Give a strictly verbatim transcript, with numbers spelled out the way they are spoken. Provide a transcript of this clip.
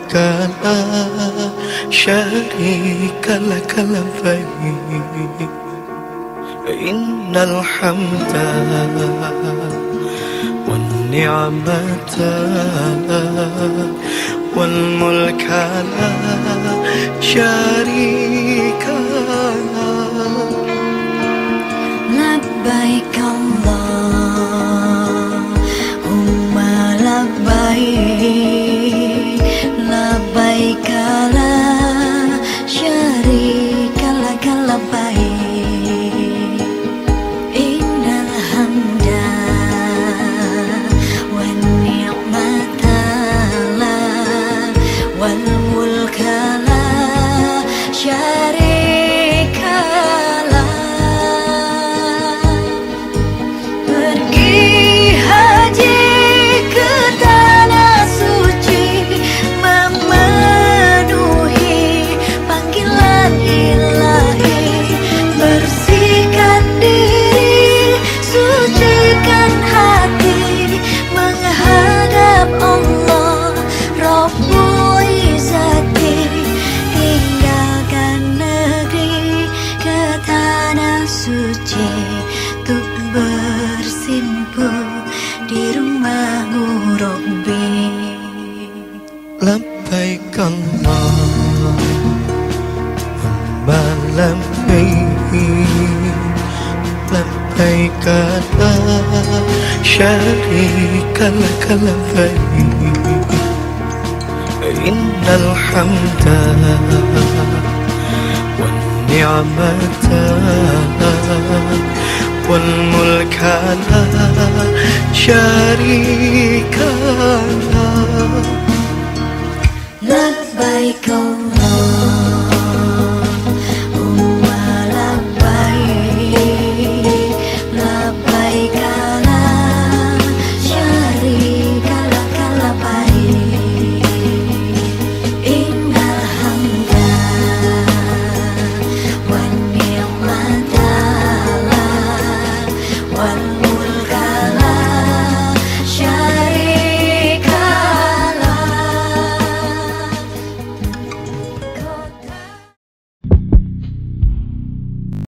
لبيك لا شريك لك لبيك إن الحمد والنعمة والملك لا شريك لك لبيك اللهم لبيك لبيك لا شريك لك لبيك إن الحمد والنعمة والملك لا شريك لك. Pergi haji ke tanah suci, memenuhi panggilan ilahi, bersihkan diri, sucikan hati, menghadap Allah Rabbul Izzati, tinggalkan negeri ke tanah suci untuk bersimpuh di rumahmu Rabbi. لبيك اللهم لبيك لبيك لا شريك لك لبيك إن الحمد والنعمة والملك لا شريك لك. لبيك اللهم لبيك لبيك لا شريك لك لبيك إن الحمد والنعمة والملك